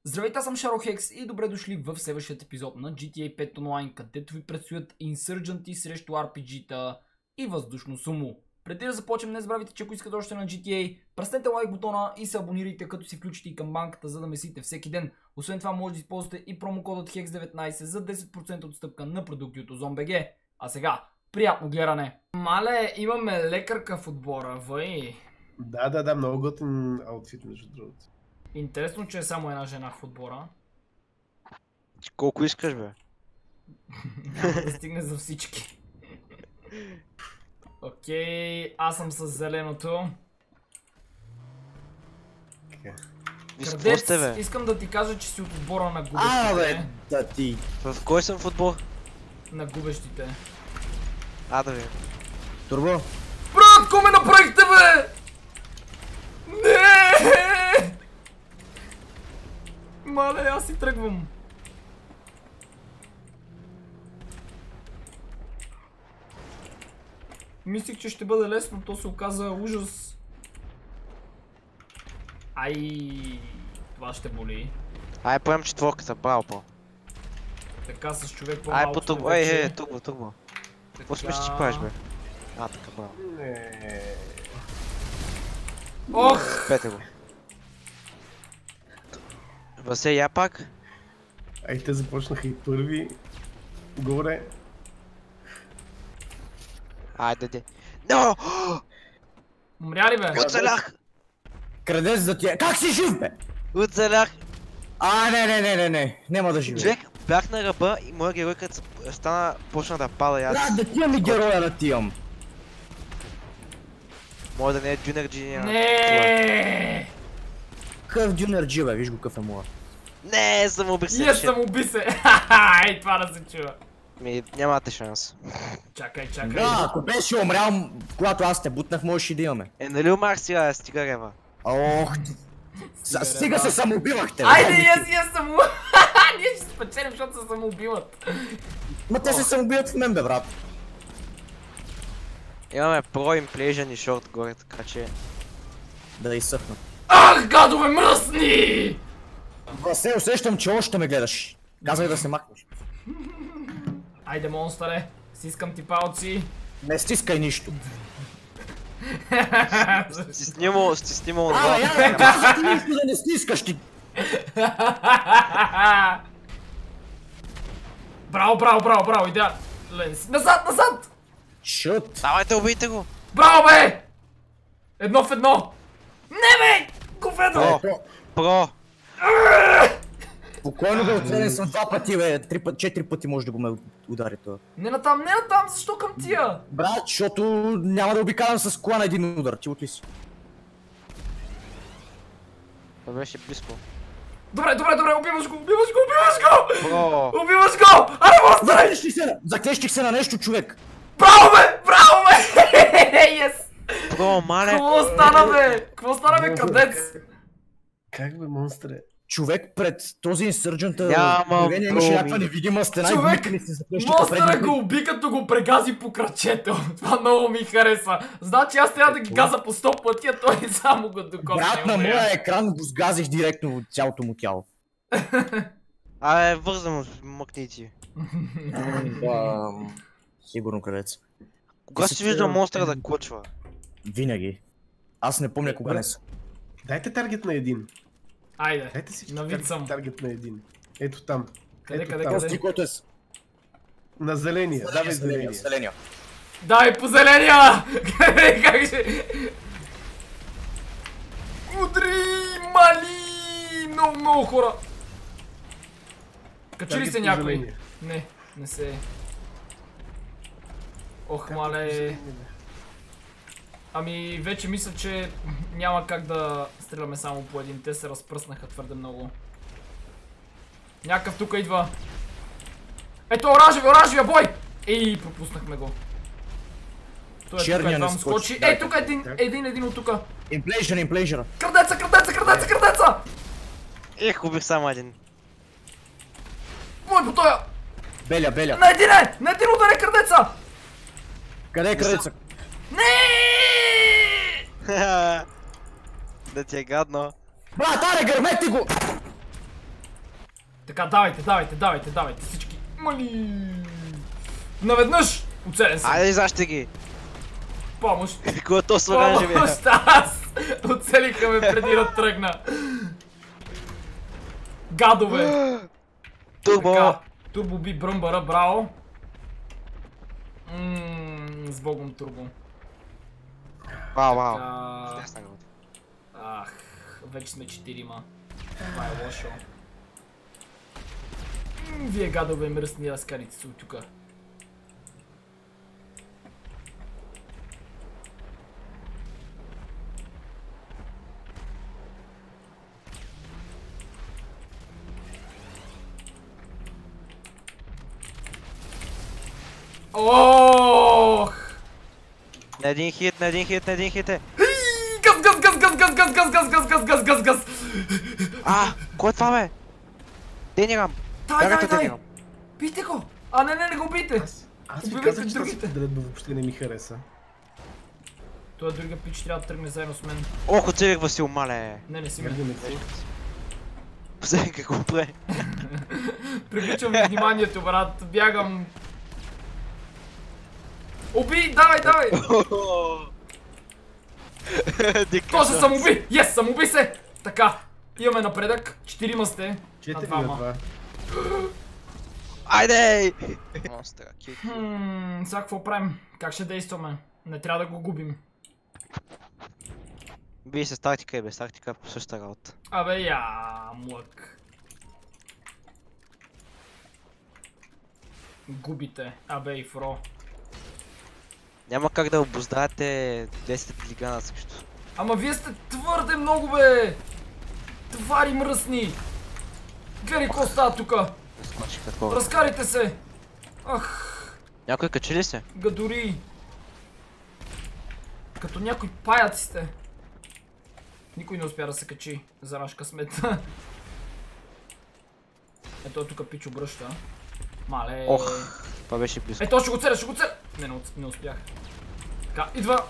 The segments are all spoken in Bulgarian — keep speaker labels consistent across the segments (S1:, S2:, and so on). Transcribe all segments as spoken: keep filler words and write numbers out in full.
S1: Здравейте, аз съм Шарохекс и добре дошли в следващия епизод на джи ти ей пет Online, където ви предстоят инсърдженти срещу ар пи джи-та и въздушно сумо. Преди да започнем, не забравяйте, че ако искате още на джи ти ей, пръснете лайк бутона и се абонирайте, като си включите и камбанката, за да месите всеки ден. Освен това, може да използвате и промокодът хекс деветнайсет за десет процента отстъпка на продукти от OzonBG. А сега, приятно гледане! Мале, имаме лекарка в отбора, въй!
S2: Да, да, да, много готин аутфит, между другото.
S1: Интересно, че е само една жена в отбора.
S3: Колко искаш, бе?
S1: Няма да стигне за всички. Окей, аз съм с зеленото. Крадец, искам да ти кажа, че си от отбора на губещите.
S3: А, бе, да ти. В кой съм в отбор?
S1: На губещите.
S3: А, да ви.
S1: Турбо. Брат, ко ме направихте, бе? Не! Мале, аз си тръгвам. Мислих, че ще бъде лесно, то се оказа ужас. Ай, това ще боли.
S3: Ай, поем четворката, браво, по.
S1: Така с човек по-малко.
S3: Ай, по турбо, ей, ей, турбо, турбо. Какво си мислиш, че правиш, бе? А, така, браво.
S1: Ох!
S3: Пете го. Васе, я пак?
S2: Ай, те започнаха и първи. Горе.
S3: Айде, де. Но!
S1: Умря ли, бе?
S3: Оцелях!
S4: Крадец за тия. Как си жив, бе?
S3: Оцелях!
S4: А, не, не, не, не, не. Няма да живе.
S3: Човек, бях на ръба и моя герой като стана, почна да пада и аз.
S4: Да, да ти ми героя да ти имам.
S3: Може да не е Junior G.
S1: Не.
S4: Къв Junior G, бе, виж го къв е моя.
S3: Не, самоуби се.
S1: Yes, самоуби се. Ей, това да се чува.
S3: Ми, нямате шанс.
S1: Чакай, чакай.
S4: Да, ако беше умрял, когато аз те бутнах, можеш и да имаме.
S3: Е, нали умрах сега, стига рева.
S4: Ох, стига се самоубивахте.
S1: Айде, я си я само... Ние ще спечелим, защото се самоубиват.
S4: Ма те се самоубиват в мен, бе, брат.
S3: Имаме Pro, Implosion и Short горе, така че...
S4: Да изсъхна.
S1: Ах, гадове мръсни!
S4: Васе, усещам, че още ме гледаш. Казвай да се махнеш.
S1: Айде, монстъре, стискам ти палци.
S4: Не стискай нищо.
S3: Стисни му, стисни му
S4: А, я не казах ти нищо да не стискаш ти.
S1: Браво, браво, браво, браво, идеален. Назад, назад!
S4: Шут.
S3: Давайте, убийте го!
S1: Браво, бе! Едно в едно! Не, бе! Говедо!
S3: Про! Про!
S4: Спокойно, бе, оцелен съм два пъти, бе. Три пъти, четири пъти може да го ме удари това.
S1: Не натам, не натам, защо към тия?
S4: Брат, защото няма да обикалям с кола на един удар, ти отли си.
S3: Това беше близко.
S1: Добре, добре, добре, убиваш го, убиваш го, убиваш го!
S3: Про!
S1: Убиваш го! Аре, монстър!
S4: Заклещих се, заклещих се на нещо, човек.
S1: Браво, бе! Браво, бе! Yes!
S3: Про, мале!
S1: Какво стана, бе? Какво стана, бе, крадец?
S2: Как, бе, монстре?
S4: Човек пред този инсърджента,
S3: Няма
S4: имаше някаква
S3: проми.
S4: невидима стена и
S1: Човек,
S4: вмикани се заклещиха
S1: монстъра
S4: пред
S1: го уби, като го прегази по крачето. Това много ми хареса. Значи аз трябва да ги газа по сто пъти, а той само го докосне.
S4: Брат, на моя екран го сгазих директно от цялото му тяло.
S3: Абе, вързам, мъкни ти.
S4: Сигурно, крадец.
S3: Кога си виждал монстъра да клъчва?
S4: Винаги. Аз не помня кога не са.
S2: Дайте таргет на един.
S1: Айде,
S2: Дайте си
S1: на вид съм.
S2: таргет на един. Ето там.
S1: Къде,
S2: Ето
S1: къде,
S2: там.
S1: къде?
S4: Този, който е с...
S2: На зеления. Давай зеления.
S4: Зеления.
S1: Дай по зеления! Как ще... Удри, мали! Много, много хора! Качи ли
S2: Таргет
S1: се
S2: по
S1: някой?
S2: зеления.
S1: Не, не се. Ох,
S2: Таргет по
S1: мале.
S2: зеления.
S1: Ами, вече мисля, че няма как да стреляме само по един. Те се разпръснаха твърде много. Някакъв тук идва. Ето, оранжеви, оранжевия бой! Ей, пропуснахме го. Той е тук,
S4: Черния
S1: едва
S4: не
S1: му
S4: скочи.
S1: скочи. Ей, тук е един, един, един от тука.
S4: Имплейжър, имплейжър.
S1: Крадеца, крадеца, крадеца, крадеца!
S3: Ех, убих само един.
S1: Бой по тоя!
S4: Беля, беля.
S1: На един е! На един удар е крадеца!
S4: Къде е крадеца?
S1: Не!
S3: Да ти е гадно.
S4: Брат, аре, гърмете го!
S1: Така, давайте, давайте, давайте, давайте всички. Мали! Наведнъж! Оцелен съм.
S3: Айде, защи ги!
S1: Помощ!
S3: Когато с оранжевия.
S1: Помощ! Аз! Оцелиха ме преди да тръгна. Гадове!
S3: Турбо!
S1: Така, Турбо би бръмбара, браво! Ммм, с богом Турбо.
S3: Вау, вау.
S1: Така...
S3: Чудесна работа.
S1: Ах, вече сме четирима. Това е лошо. М, Вие гадове мръсни разкарите се от тука. Ох!
S3: На един хит, на един хит, на един хит е.
S1: Газ, газ, газ, газ, газ, газ, газ, газ, газ, газ, газ, газ, газ!
S3: А, кой е това бе? Денирам!
S1: Дай,
S3: Бягате
S1: дай, дай!
S3: Денирам!
S1: Бийте го! А, не, не, не го бийте!
S2: Аз, аз ви
S1: Убивайте
S2: казах, че
S1: другите.
S2: тази подредба въобще не ми хареса.
S1: Той другия пич трябва да тръгне заедно с мен.
S3: Ох, оцелих Васил, мале!
S1: Не, не си ме.
S2: Гърдаме си.
S3: Посеки какво прави?
S1: Привличам ви вниманието, брат. Бягам. Убий, давай, давай! То се самоуби! Yes, самоуби се! Така, имаме напредък. Четирима сте. На
S2: Четири на
S1: двама.
S2: два.
S3: Айде! Монстра, кик.
S1: Хммм, сега какво правим? Как ще действаме? Не трябва да го губим.
S3: Бий се с тактика и без тактика по същата работа.
S1: Абе, я, млък. Губите. Абе и фро.
S3: Няма как да обоздаете десет лигана срещу.
S1: Ама вие сте твърде много, бе! Твари мръсни! Гледай какво става тука!
S3: Скочиха такова.
S1: Разкарайте се! Ах,
S3: Някой качи ли се?
S1: гадори! Като някой паяци сте. Никой не успя да се качи за наш късмет. Ето тук пич обръща. Мале.
S3: Ох, това беше близко.
S1: Ето ще го целя, ще го целя! Не, не, не успях. Така, идва.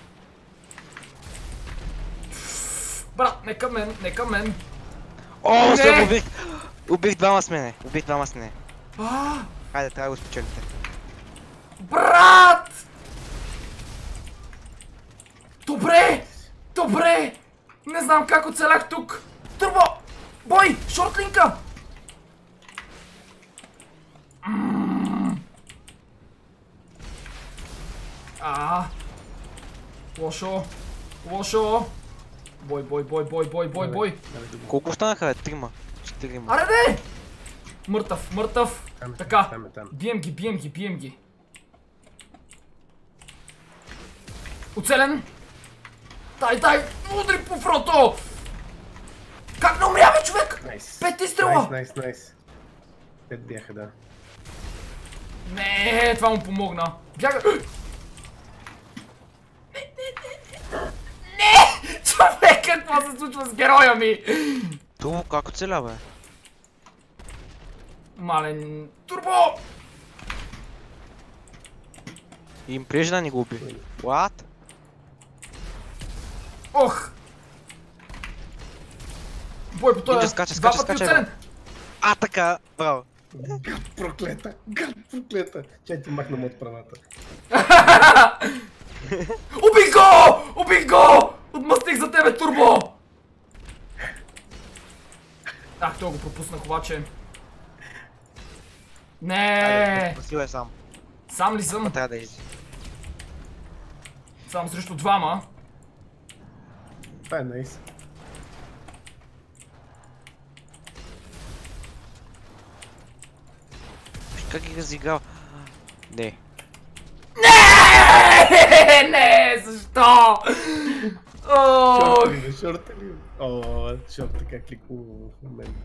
S1: Брат, не към мен, не към мен.
S3: О,
S1: Не!
S3: съм убих! Убих двама с мене, убих двама с мене.
S1: А,
S3: Хайде, трябва да го спечелите.
S1: брат! Добре! Добре! Не знам как оцелях тук! Турбо! Бой! Шортлинка! М. А. Лошо! Лошо! Бой, бой, бой, бой, бой, бой, бой!
S3: Колко останаха, бе? Трима. Четирима.
S1: Аре де! Мъртъв, мъртъв!
S2: Там е,
S1: Така,
S2: там е, там.
S1: бием ги, бием ги, бием ги. Оцелен! Дай, дай! Удри по фрото! Как не умря, бе, човек?
S2: Найс.
S1: Пет изстрела!
S2: Найс, найс, найс. Пет бяха, да.
S1: Не, това му помогна. Бяга! Не, не, не, не! Не! Човек, какво се случва с героя ми?
S3: Турбо, как оцеля, бе?
S1: Мален... Турбо!
S3: И им прежда да ни го уби. What?
S1: Ох! Бой по този...
S3: Нинджа, скача,
S1: Два
S3: скача,
S1: пъти
S3: скача,
S1: оцелен!
S3: А, така, браво.
S2: Гад проклета, гад проклета. Чай ти махна му от правата.
S1: Убих го! Убих го! Отмъстих за тебе, Турбо! Ах, това го пропуснах обаче. Не!
S3: Васил е сам.
S1: Сам ли съм?
S3: Трябва да изи.
S1: Сам срещу двама.
S2: Това е найс.
S3: Как ги разиграл? Не.
S1: Не, не, защо? Ох!
S2: Шорта ли, бе, шорта ли? О, шорта как ли хубаво в момента.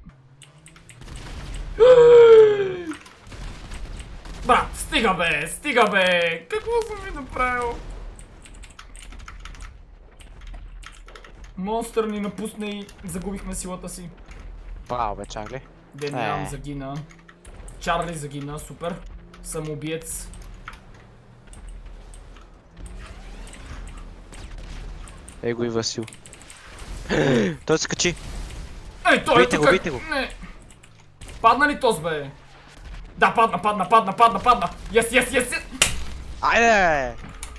S1: Брат, стига бе, стига бе! Какво съм ви направил? Монстър ни напусна и загубихме силата си.
S3: Браво, бе, Чарли.
S1: Денирам
S3: Е.
S1: загина. Чарли загина, супер. Самоубиец.
S3: Ей го и Васил. Той се качи.
S1: Ей, той е
S3: Бийте го,
S1: тук!
S3: бийте го.
S1: Не! Падна ли този, бе? Да, падна, падна, падна, падна, падна! Yes, yes, yes, yes!
S3: Айде!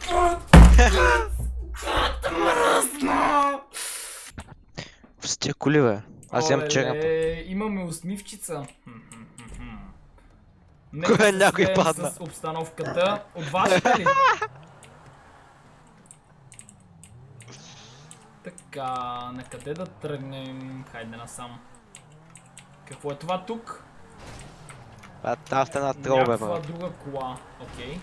S1: Мръсна!
S3: С тия коли, бе. Аз имам черната.
S1: Имаме усмивчица.
S3: Кой е
S1: Нека
S3: някой
S1: се
S3: падна?
S1: с обстановката. От вашите ли? Така, на къде да тръгнем? Хайде насам. Какво е това тук?
S3: А, тази стена трол, бе,
S1: Някаква
S3: брат.
S1: друга кола. Окей.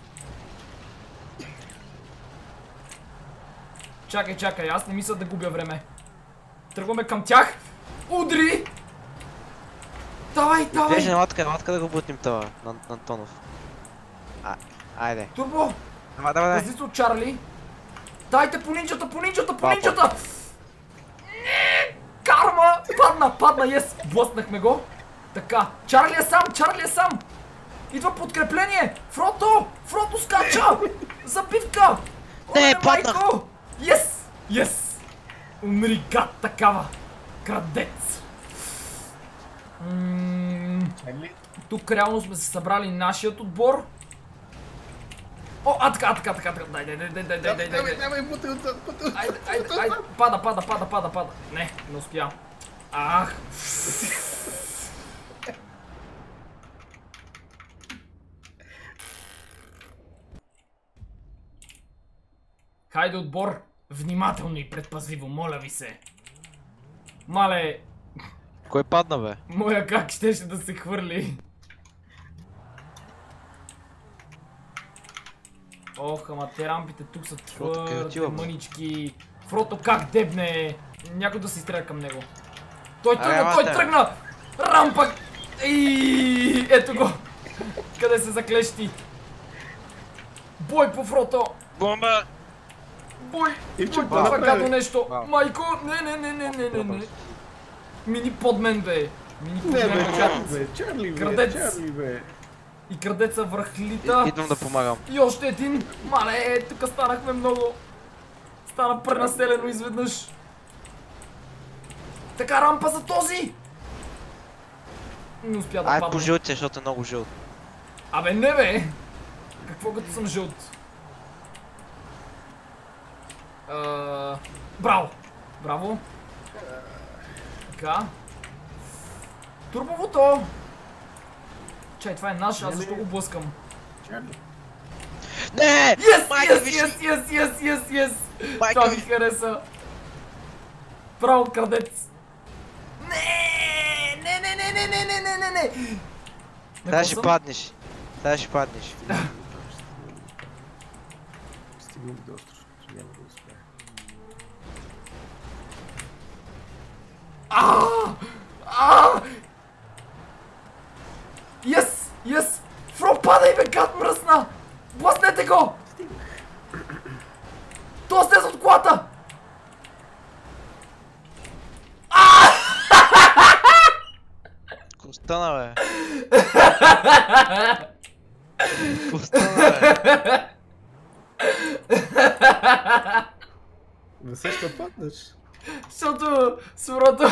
S1: Чакай, чакай, аз не мисля да губя време. Тръгваме към тях. Удри! Давай, давай!
S3: Виж, елатка, елатка да го бутнем това, на Антонов. А, айде.
S1: Турбо!
S3: Давай, давай, давай.
S1: Пази се от Чарли. Дайте по нинджата, по нинджата, по нинджата! Не! Карма! Падна, падна, ес! Блъснахме го. Така, Чарли е сам, Чарли е сам! Идва подкрепление! Фрото! Фрото скача! Забивка!
S3: Не,
S1: Оле,
S3: паднах!
S1: майко! Ес! Ес! Умри, гад такава! Крадец! Ммм... Тук реално сме се събрали нашият отбор. О, а така, а така, така, така, дай, дай, дай, дай, дай, дай, дай, дай.
S2: Давай, бутай отзад, бутай отзад.
S1: Айде, айде, айде, пада, пада, пада, пада, пада. Не, не успя. Ах. Хайде, отбор, внимателно и предпазливо, моля ви се. Мале,
S3: Кой падна, бе?
S1: моя как щеше да се хвърли. Ох, ама те рампите тук са
S3: Фрото, къде
S1: твърде
S3: отива, бе?
S1: мънички. Фрото как дебне. Някой да се изстреля към него. Той
S3: Аре,
S1: тръгна, той
S3: мате.
S1: тръгна! Рампа! И ето го! Къде се заклещи? Бой по Фрото!
S3: Бомба!
S1: Бой!
S2: И че
S1: Бой по това
S2: баба,
S1: гадно
S2: бе.
S1: нещо!
S3: Баба.
S1: Майко! Не, не, не, не, не, не, не! Мини под мен, бе! Мини под
S2: Не,
S1: мен,
S2: бе,
S1: бе,
S2: Чарли,
S1: гад.
S2: бе, Чарли, бе,
S1: Крадец.
S2: Чарли, бе.
S1: И крадеца върхлита.
S3: Идвам да помагам.
S1: И още един! Мале, тук станахме много! Стана пренаселено изведнъж! Така, рампа за този! Не успя да
S3: Ай,
S1: падне.
S3: по жълтия, защото е много жълт.
S1: Абе, не бе! Какво като съм жълт? Uh, браво! Браво! Така. Турбовото! Чай, това е наш, аз защо го блъскам?
S2: Чарли.
S3: Не!
S1: Yes,
S3: Майка,
S1: yes,
S3: виж!
S1: yes, yes, yes, yes, yes!
S3: Майка,
S1: Това ми
S3: виж!
S1: хареса! Браво, крадец! Не! Не, не, не, не, не, не, не, не, не!
S3: Сега ще паднеш. Сега ще паднеш.
S2: Стигнах до остров, че няма да успея.
S1: Ааа! Ааа! Yes! Yes! Фро, падай, бе, гад мръсна! Блъснете го! То слез от колата!
S3: Какво стана, бе? Какво стана, бе?
S2: Да се ще паднеш.
S1: Защото сурото...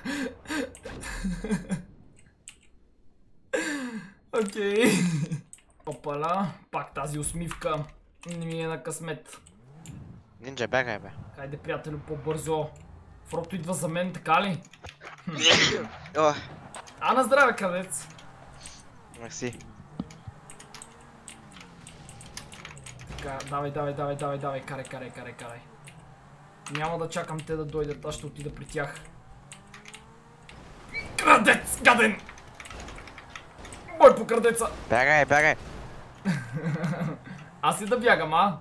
S1: Окей. Опала, пак тази усмивка. Не ми е на късмет.
S3: Нинджа, бягай, бе.
S1: Хайде, приятелю, по-бързо. Фрото идва за мен, така ли?
S3: О,
S1: А, на здраве, крадец.
S3: мерси.
S1: Така, давай, давай, давай, давай, давай, карай, карай, карай, карай. Няма да чакам те да дойдат, аз ще отида при тях. Крадец, гаден! Бой по крадеца!
S3: Бягай, бягай.
S1: Аз и да бягам, а?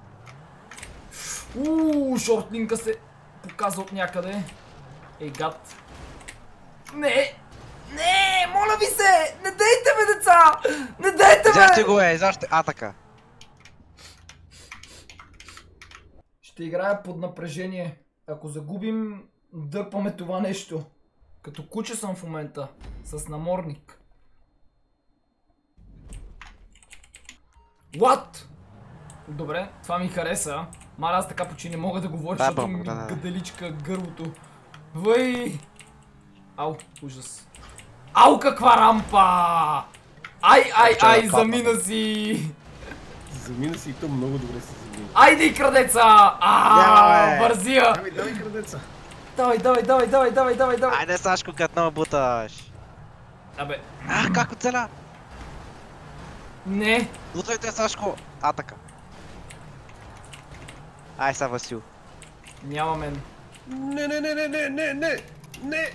S1: Ууу, шортлинка се показва от някъде. Ей, гад. Не! Не! Моля ви се! Не дейте ме, деца! Не дейте
S3: Взяхте
S1: ме!
S3: го, бе, защо? А, така.
S1: Ще играя под напрежение. Ако загубим, дърпаме това нещо. Като куче съм в момента. С наморник. What? Добре, това ми хареса. Маля, аз така почти не мога да говоря,
S3: Да,
S1: защото
S3: бомба,
S1: ми
S3: да, да.
S1: гаделичка гърлото. Въй! Ау, ужас. Ау, каква рампа! Ай, ай,
S3: Чакай,
S1: ай,
S3: папа.
S1: замина си!
S2: Замина си и то много добре се замина.
S1: Айде и крадеца! Ааа,
S3: Няма, бе.
S1: бързия!
S2: Давай, давай, крадеца.
S1: Давай, давай, давай, давай, давай, давай, давай!
S3: Айде, Сашко, като много буташ.
S1: Абе,
S3: А, как оцеля?
S1: не!
S3: Лутайте, Сашко. А, така. Ай, са, Васил.
S1: Няма мен.
S2: Не, не, не, не, не, не, не, не.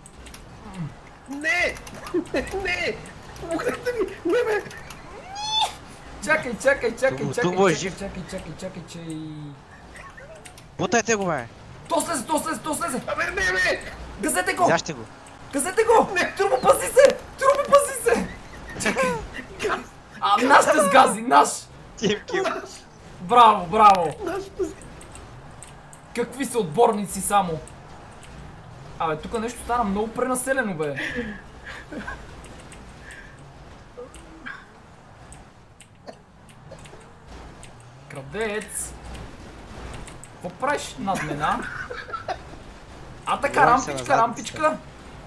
S2: Не, не, не. Помогнете ми, не, бе.
S1: Чакай, чакай, чакай,
S3: Туго,
S1: чакай,
S3: Туго е
S1: чакай,
S3: жив.
S1: чакай, чакай, чакай, чакай.
S3: Бутайте го, бе.
S1: То слезе, то слезе, то слезе!
S2: Абе, не, бе.
S1: Газете го!
S3: Взящи го.
S1: Газете го! Турбо, пази се! Турбо, пази се! Чакай! А, наш те сгази, наш!
S3: Тим кил.
S1: Браво, браво!
S2: Наш пази.
S1: Какви са отборници само! Абе, тук нещо стана много пренаселено, бе! Крадец! Какво правиш над мен, а? А така,
S3: Говорим се
S1: рампичка,
S3: на
S1: рампичка!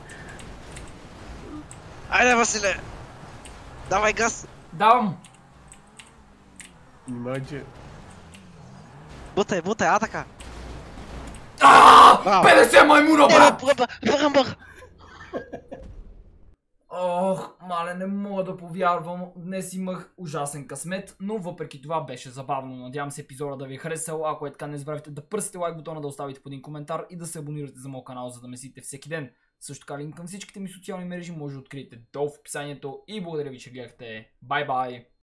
S3: Айде, Василе. Давай газ.
S1: Давам!
S2: Внимавай, че...
S3: Бутай, бутай, а, така.
S1: Аааа! петдесет маймуна, брат!
S3: Бръмбър.
S1: Ох, мале, не мога да повярвам. Днес имах ужасен късмет, но въпреки това беше забавно. Надявам се епизода да ви е харесал. Ако е така, не забравяйте да пръсите лайк бутона, да оставите по един коментар и да се абонирате за моят канал, за да ме следите всеки ден. Също така линк към всичките ми социални мрежи може да откриете долу в описанието и благодаря ви, че гледахте. Бай бай!